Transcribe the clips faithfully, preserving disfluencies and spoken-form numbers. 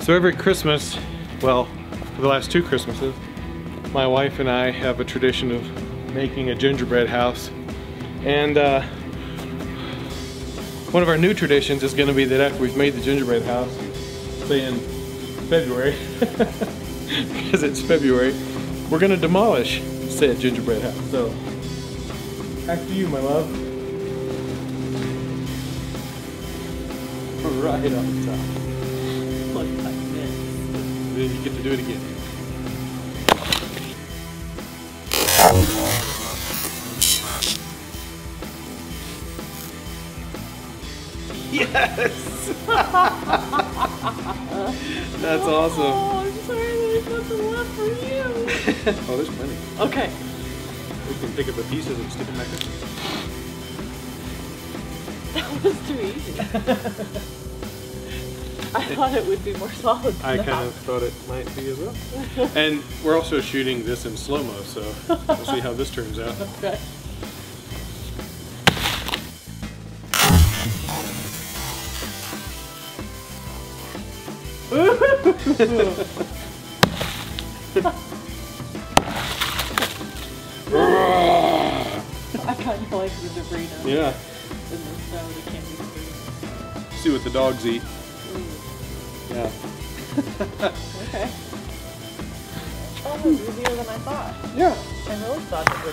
So every Christmas, well, for the last two Christmases, my wife and I have a tradition of making a gingerbread house. And uh, one of our new traditions is going to be that after we've made the gingerbread house, say in February, because it's February, we're going to demolish said gingerbread house. So, after you, my love. Right on top. Look like this. Then you get to do it again. Yes! That's awesome. Oh, I'm sorry there's nothing left for you. Oh, there's plenty. Okay. We can pick up the pieces and stick them back in. That was too easy. I thought it would be more solid than I that. kind of thought it might be as well. And we're also shooting this in slow-mo, so we'll see how this turns out. Okay. I kind of like the debris now. Yeah. In the snow, the candy debris. See what the dogs eat. Ooh. Yeah. Okay. Oh, it was easier than I thought. Yeah. I really thought it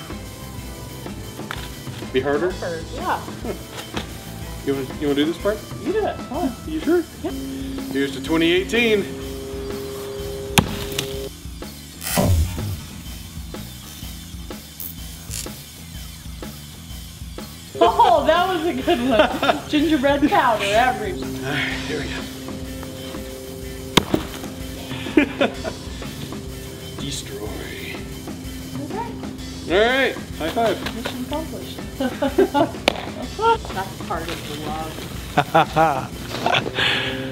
would Be harder? hurt. Yeah. You want you want to do this part? You do it. Come on. You sure? Yep. Here's to twenty eighteen. Oh, that was a good one. Gingerbread powder, average. Alright, here we go. Destroy. Okay. Alright, high five. Mission accomplished. That's part of the love.